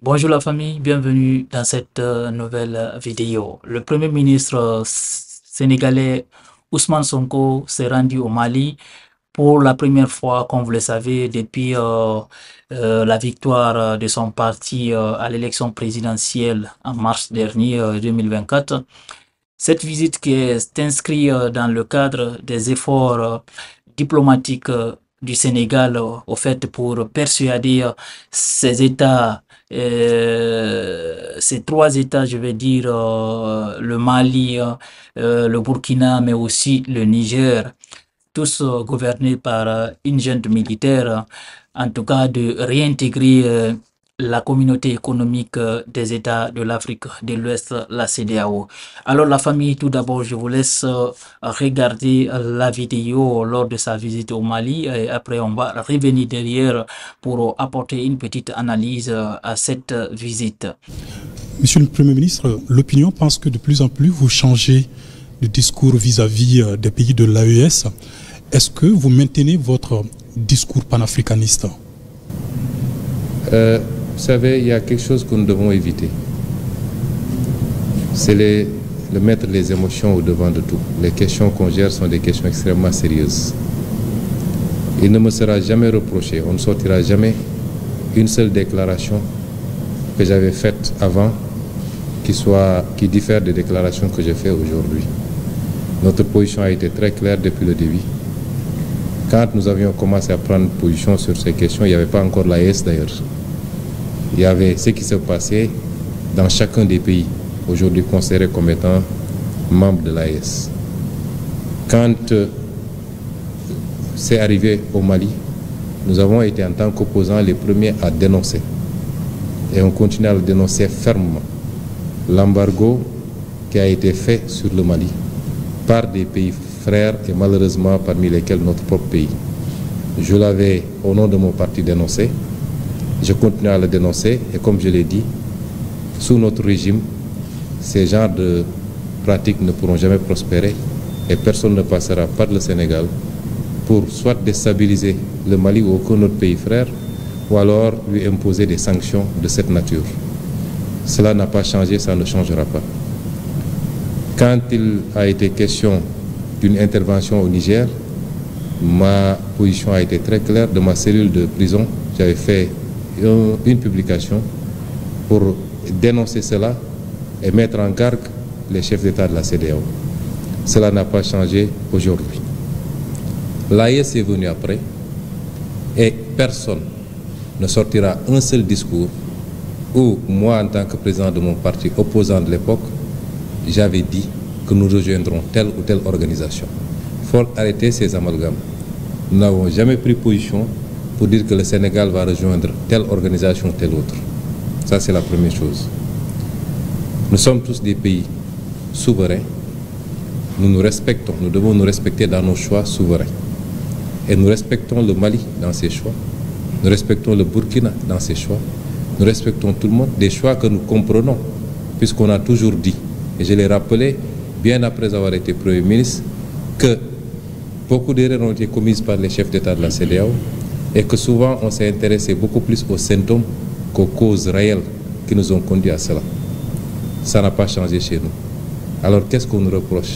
Bonjour la famille, bienvenue dans cette nouvelle vidéo. Le Premier ministre sénégalais Ousmane Sonko s'est rendu au Mali pour la première fois, comme vous le savez, depuis la victoire de son parti à l'élection présidentielle en mars dernier, 2024. Cette visite qui est inscrite dans le cadre des efforts diplomatiques du Sénégal, au fait, pour persuader ces États, ces trois États, je vais dire, le Mali, le Burkina, mais aussi le Niger, tous gouvernés par une junte militaire, en tout cas de réintégrer la communauté économique des États de l'Afrique de l'Ouest, la CEDEAO. Alors la famille, tout d'abord, je vous laisse regarder la vidéo lors de sa visite au Mali et après on va revenir derrière pour apporter une petite analyse à cette visite. Monsieur le Premier ministre, l'opinion pense que de plus en plus vous changez de discours vis-à-vis des pays de l'AES. Est-ce que vous maintenez votre discours panafricaniste? Vous savez, il y a quelque chose que nous devons éviter. C'est de mettre les émotions au devant de tout. Les questions qu'on gère sont des questions extrêmement sérieuses. Il ne me sera jamais reproché, on ne sortira jamais une seule déclaration que j'avais faite avant qui diffère des déclarations que je fais aujourd'hui. Notre position a été très claire depuis le début. Quand nous avions commencé à prendre position sur ces questions, il n'y avait pas encore l'AES d'ailleurs. Il y avait ce qui se passait dans chacun des pays, aujourd'hui considérés comme étant membres de l'AES. Quand c'est arrivé au Mali, nous avons été en tant qu'opposants les premiers à dénoncer. Et on continue à le dénoncer fermement. L'embargo qui a été fait sur le Mali par des pays frères et malheureusement parmi lesquels notre propre pays. Je l'avais au nom de mon parti dénoncé. Je continue à le dénoncer et comme je l'ai dit, sous notre régime, ces genres de pratiques ne pourront jamais prospérer et personne ne passera par le Sénégal pour soit déstabiliser le Mali ou aucun autre pays frère ou alors lui imposer des sanctions de cette nature. Cela n'a pas changé, ça ne changera pas. Quand il a été question d'une intervention au Niger, ma position a été très claire. De ma cellule de prison, j'avais fait une publication pour dénoncer cela et mettre en garde les chefs d'État de la CEDEAO. Cela n'a pas changé aujourd'hui. L'AES est venu après et personne ne sortira un seul discours où moi, en tant que président de mon parti opposant de l'époque, j'avais dit que nous rejoindrons telle ou telle organisation. Il faut arrêter ces amalgames. Nous n'avons jamais pris position pour dire que le Sénégal va rejoindre telle organisation ou telle autre. Ça, c'est la première chose. Nous sommes tous des pays souverains. Nous nous respectons. Nous devons nous respecter dans nos choix souverains. Et nous respectons le Mali dans ses choix. Nous respectons le Burkina dans ses choix. Nous respectons tout le monde, des choix que nous comprenons, puisqu'on a toujours dit, et je l'ai rappelé bien après avoir été Premier ministre, que beaucoup d'erreurs ont été commises par les chefs d'État de la CEDEAO et que souvent on s'est intéressé beaucoup plus aux symptômes qu'aux causes réelles qui nous ont conduits à cela. Ça n'a pas changé chez nous. Alors qu'est-ce qu'on nous reproche?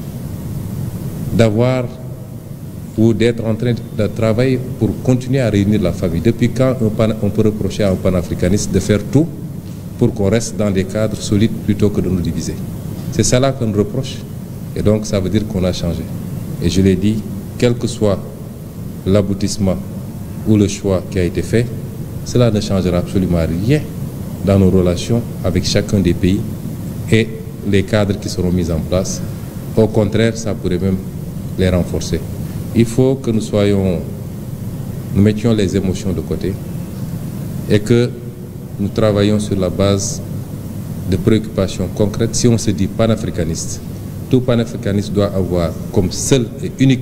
D'avoir ou d'être en train de travailler pour continuer à réunir la famille. Depuis quand on peut reprocher à un panafricaniste de faire tout pour qu'on reste dans des cadres solides plutôt que de nous diviser? C'est ça là qu'on nous reproche. Et donc ça veut dire qu'on a changé. Et je l'ai dit, quel que soit l'aboutissement ou le choix qui a été fait, cela ne changera absolument rien dans nos relations avec chacun des pays et les cadres qui seront mis en place. Au contraire, ça pourrait même les renforcer. Il faut que nous mettions les émotions de côté et que nous travaillions sur la base de préoccupations concrètes. Si on se dit panafricaniste, tout panafricaniste doit avoir comme seul et unique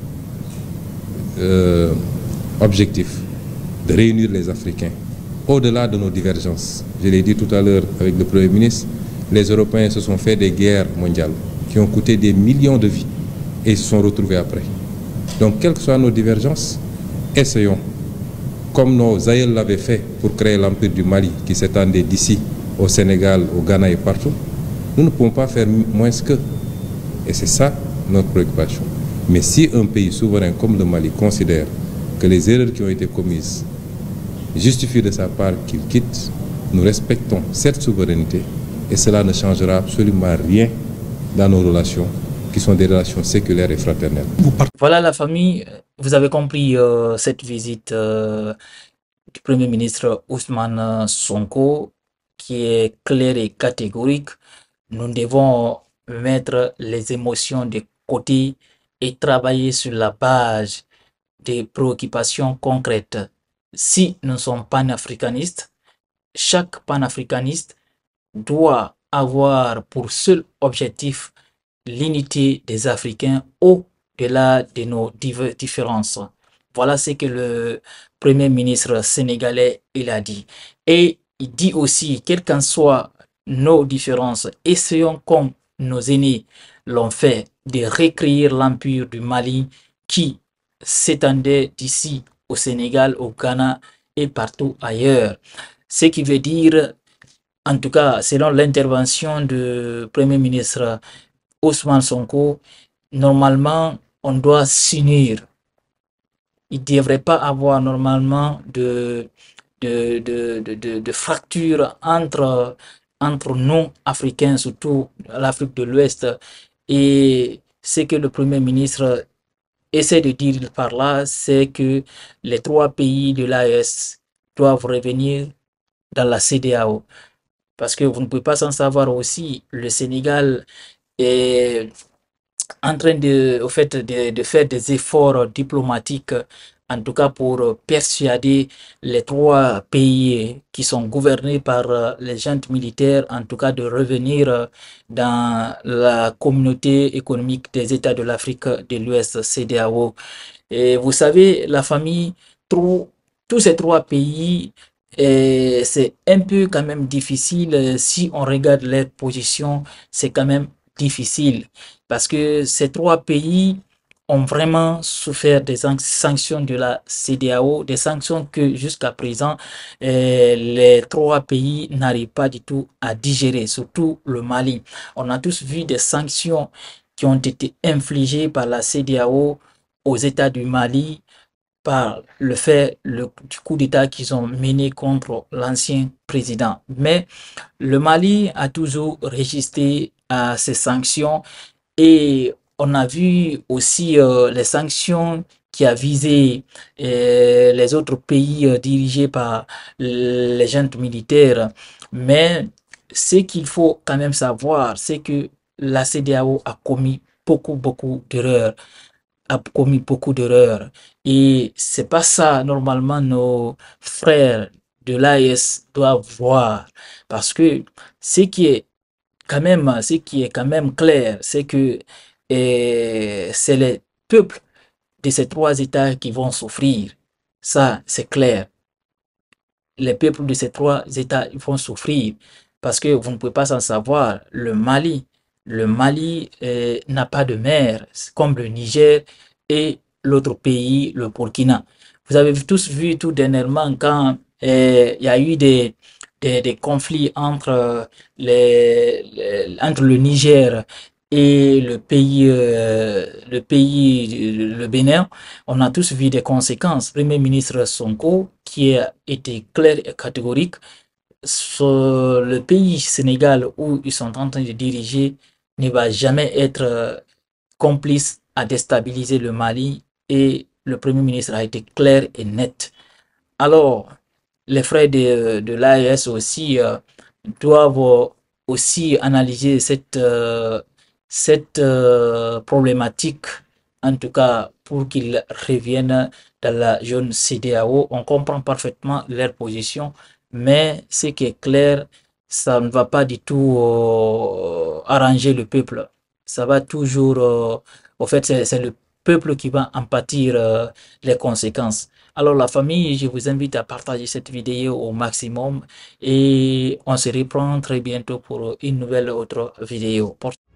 objectif de réunir les Africains au-delà de nos divergences. Je l'ai dit tout à l'heure avec le Premier ministre, les Européens se sont fait des guerres mondiales qui ont coûté des millions de vies et ils se sont retrouvés après. Donc, quelles que soient nos divergences, essayons comme nos aïeux l'avaient fait pour créer l'Empire du Mali, qui s'étendait d'ici au Sénégal, au Ghana et partout, nous ne pouvons pas faire moins qu'eux. Et c'est ça notre préoccupation. Mais si un pays souverain comme le Mali considère que les erreurs qui ont été commises justifient de sa part qu'il quitte, nous respectons cette souveraineté et cela ne changera absolument rien dans nos relations, qui sont des relations séculaires et fraternelles. Voilà la famille, vous avez compris cette visite du Premier ministre Ousmane Sonko qui est claire et catégorique. Nous devons mettre les émotions de côté et travailler sur la base des préoccupations concrètes. Si nous sommes panafricanistes, chaque panafricaniste doit avoir pour seul objectif l'unité des Africains au-delà de nos différences. Voilà ce que le Premier ministre sénégalais il a dit. Et il dit aussi, quelles qu'en soient nos différences, essayons comme nos aînés l'ont fait de recréer l'empire du Mali qui s'étendait d'ici au Sénégal, au Ghana et partout ailleurs. Ce qui veut dire, en tout cas, selon l'intervention du Premier ministre Ousmane Sonko, normalement, on doit s'unir. Il ne devrait pas avoir normalement de fracture entre nous, Africains, surtout l'Afrique de l'Ouest. Et ce que le Premier ministre essaie de dire par là, c'est que les trois pays de l'AES doivent revenir dans la CEDEAO. Parce que vous ne pouvez pas s'en savoir aussi, le Sénégal est en train de faire des efforts diplomatiques, en tout cas pour persuader les trois pays qui sont gouvernés par les juntes militaires, en tout cas de revenir dans la communauté économique des États de l'Afrique de l'Ouest, CEDEAO. Et vous savez, la famille, tous ces trois pays, c'est un peu quand même difficile si on regarde leur position, c'est quand même difficile parce que ces trois pays ont vraiment souffert des sanctions de la CEDEAO, des sanctions que jusqu'à présent les trois pays n'arrivent pas du tout à digérer, surtout le Mali. On a tous vu des sanctions qui ont été infligées par la CEDEAO aux États du Mali par le fait du coup d'État qu'ils ont mené contre l'ancien président. Mais le Mali a toujours résisté à ces sanctions et on a vu aussi les sanctions qui a visé les autres pays dirigés par les juntes militaires. Mais ce qu'il faut quand même savoir, c'est que la CEDEAO a commis beaucoup d'erreurs. Et c'est pas ça normalement nos frères de l'AES doivent voir, parce que ce qui est quand même clair, c'est que c'est les peuples de ces trois États qui vont souffrir. Ça, c'est clair. Les peuples de ces trois États vont souffrir parce que vous ne pouvez pas s'en savoir. Le Mali n'a pas de mer, comme le Niger et l'autre pays, le Burkina. Vous avez tous vu tout dernièrement quand il y a eu des conflits entre le Niger et le Bénin. On a tous vu des conséquences. Premier ministre Sonko qui a été clair et catégorique sur le pays Sénégal où ils sont en train de diriger ne va jamais être complice à déstabiliser le Mali, et le Premier ministre a été clair et net. Alors, les frères de l'AES aussi doivent aussi analyser cette problématique, en tout cas pour qu'ils reviennent dans la zone CEDEAO. On comprend parfaitement leur position, mais ce qui est clair, ça ne va pas du tout arranger le peuple. Ça va toujours, au fait, c'est le peuple qui va en pâtir les conséquences. Alors la famille, je vous invite à partager cette vidéo au maximum et on se reprend très bientôt pour une nouvelle autre vidéo.